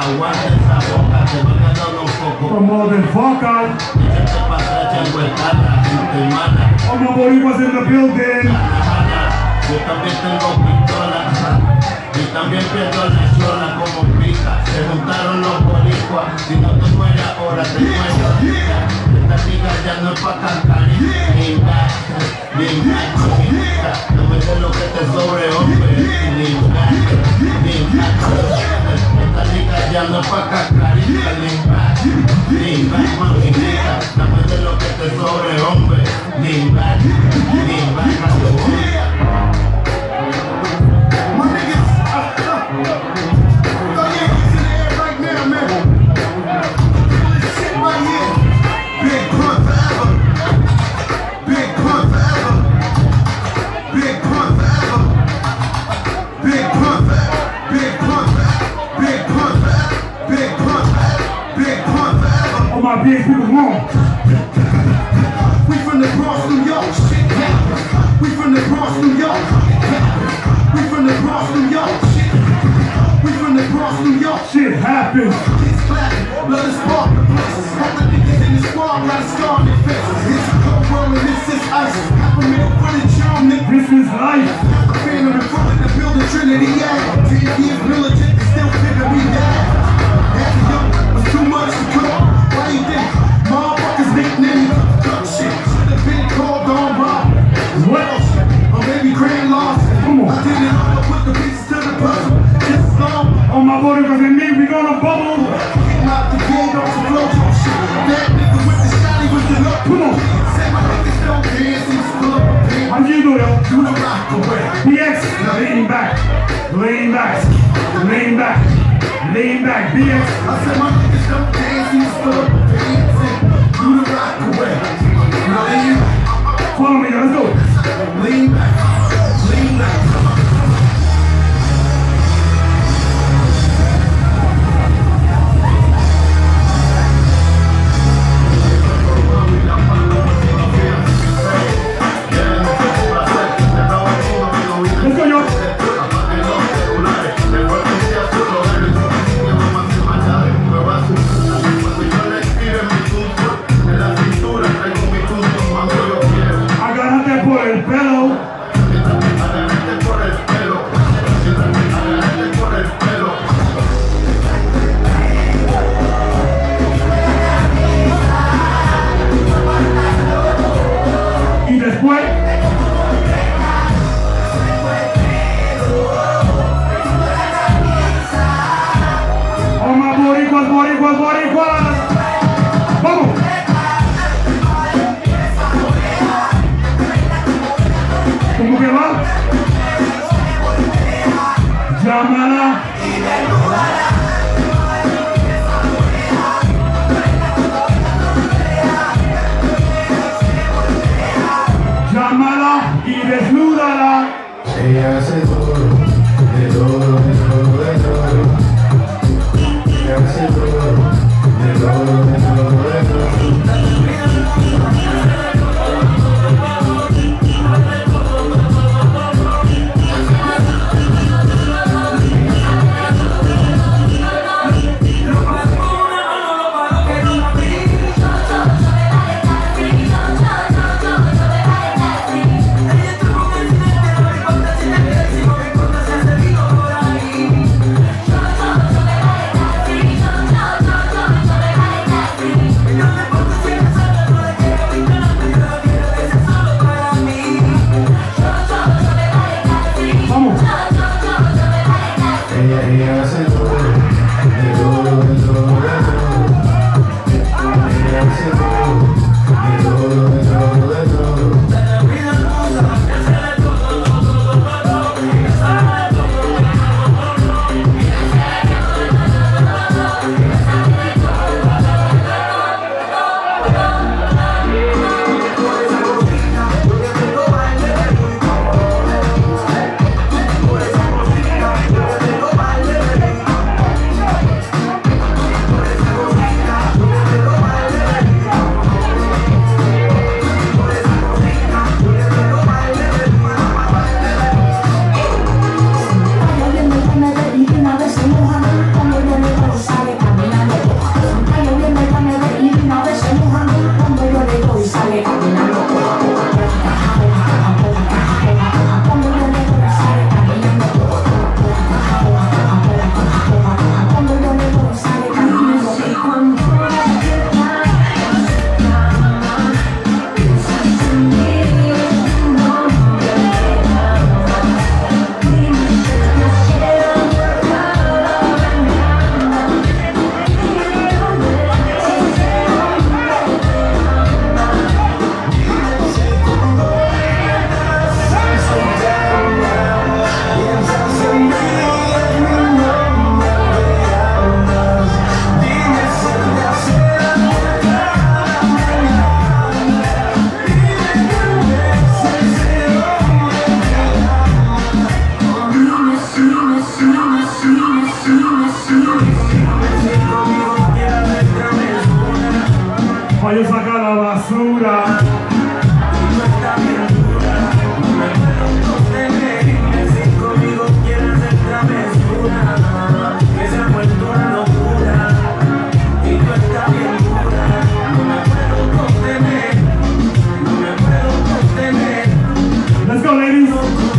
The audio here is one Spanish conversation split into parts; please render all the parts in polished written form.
Aguanta esa boca, te va ganando un poco. Como del focal. Échate pa' atrás, changuetada, gente mala. All my boricuas in the building. Yo también tengo pistola. Y también pierdo la chola como pica. Se juntaron los boricuas. Si no te mueres ahora, te mueres ahorita. Esta liga ya no es pa' cantar. Ni más, no me des lo que te sobre, hombre. Ni más. Esta liga ya no es pa' cantar. Ni más, mamita. No me des lo que te sobre, hombre. Ni más, my big people home. We from the Bronx, New York. We from the Bronx, New York. We from the Bronx, New York. We from the Bronx, New York. Shit happens. It's clapping, let us spark the place. All the niggas in the squad got a scar on their face. It's a cold world and this is ice. Half a minute footage on nigga. This is life. A phantom in front of the building, Trinity, yeah. 10 years militant, they still figure me down. After young was too much to cook. Why you think motherfuckers nickname cook shit? Should've been called on Rob. What? Or maybe Grand Loss. Come on. I didn't know to put the pieces to the puzzle. Just long. All my boricuas and me, we gonna bubble. Came out the gate on some flojo shit. That nigga with the shotty was the look. Come on. Say my niggas don't dance, he's full of a pin. How you do, yo? Do the rock away. BX, lean back, lean back, lean back, lean back, BX. I said my niggas don't dance, he's full of a pin. Do the rock away. Lean back. Follow me, let's go. Lean back. Lean back. ¿Cómo que va? Llámala y desnúdala. Llámala y desnúdala. Ella hace todo, de todo, de todo, de todo. Ella hace todo, de todo, de todo, de todo.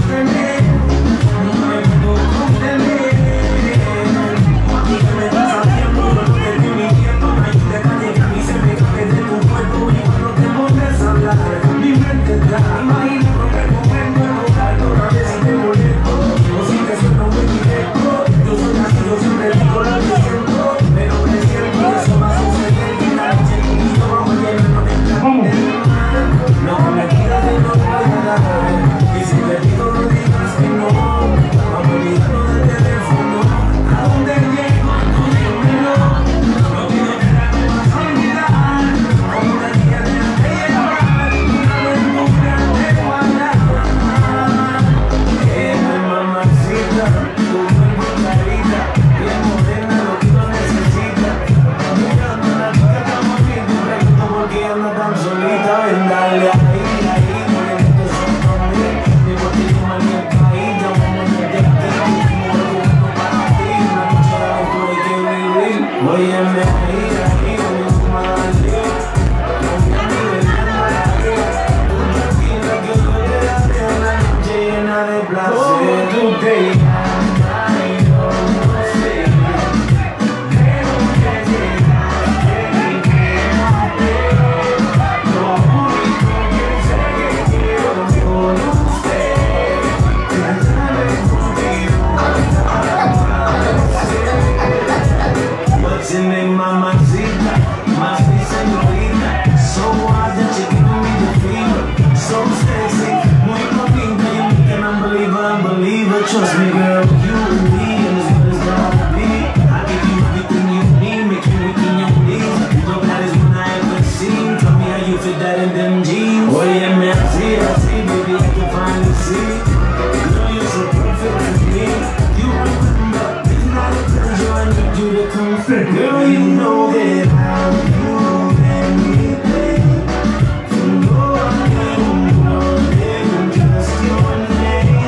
Trust me, girl, you and me, and as good as gonna be. I give you everything you need, make you weak in your knees. You know that is when I ever seen. Tell me how you fit that in them jeans. Oh yeah, man, I see, baby, I can finally see. Girl, you're so perfect to me. You remember, it's not a pleasure, I need you to come fit. Girl, you know that I'm you and anything. You know I need more than just your name.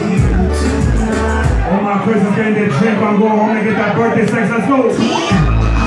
Christmas game, get drink, I'm going home and get that birthday sex, let's go.